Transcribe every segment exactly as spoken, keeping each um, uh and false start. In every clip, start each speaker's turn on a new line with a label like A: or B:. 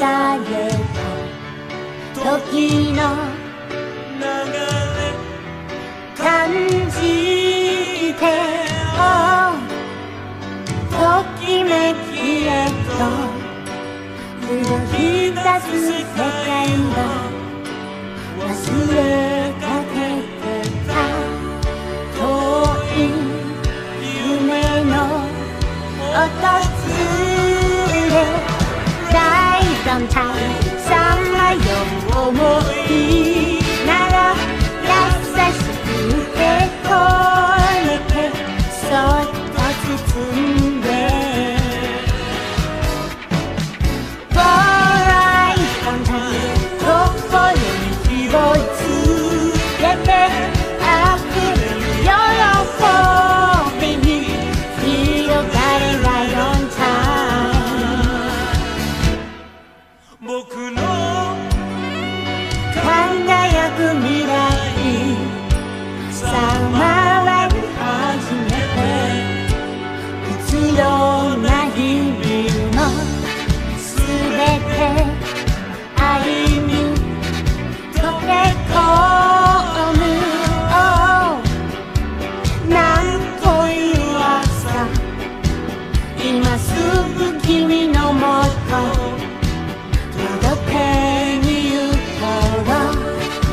A: された時の流れ感じておときめきへと動き出す世界が忘れかけてた遠い夢の訪れ大団体さまよう思いなら優しくてこれてそっと包んで笑い団体心に火をつけて溢れる喜びに広がれライオンタイム僕の輝く未来さまり始めて必要な日々のすべて愛に溶け込む、oh、なんという朝今すぐ君のもと届けに行こう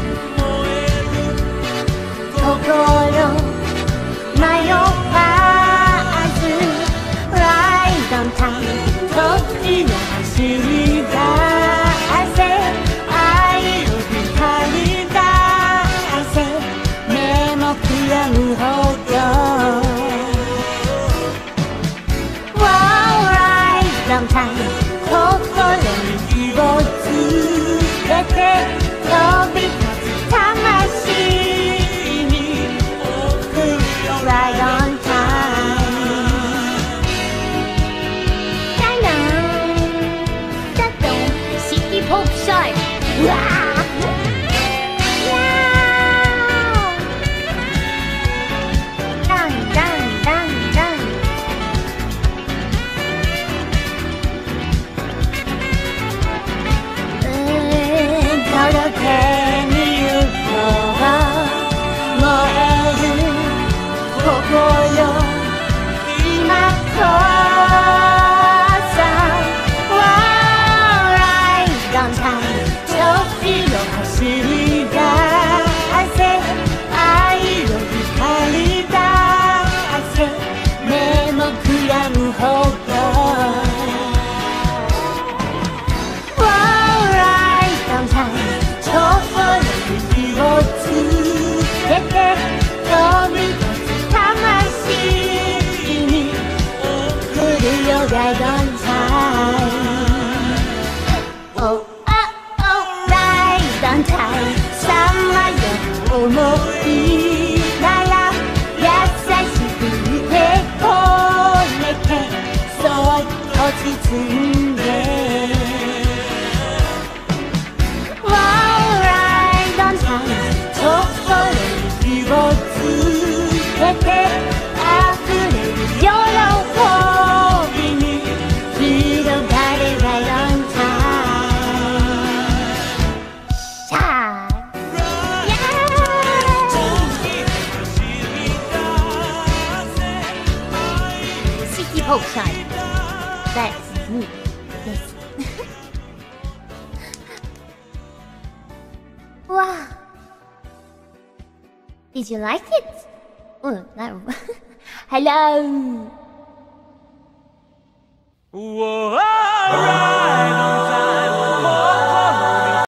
A: 心迷わずライドンタイム時を走り出せ愛を光り出せ目もくらむほど Wow ライドンタイム心に火をつけて飛び立つ魂Right on time. Dun-dun, dun-dun, City Pop Shot. Wow! Dun, dun, dun, dun.届けに行こう燃える心今こそ Right on time 時を走り出せ愛を光り出せ目もくらむほど Right on time 心に火をつけて飛び立つ魂に来るよライドンタイム Oh oh oh ライドンタイムさまよう思いなら優しくてこれてそっと包んで Wow ライドンタイム心に火をつけて溢れる喜びに広がれライオンタイムさあシティポークシャイThat's me ですわあDid you like it? うん、なるほど。Hello!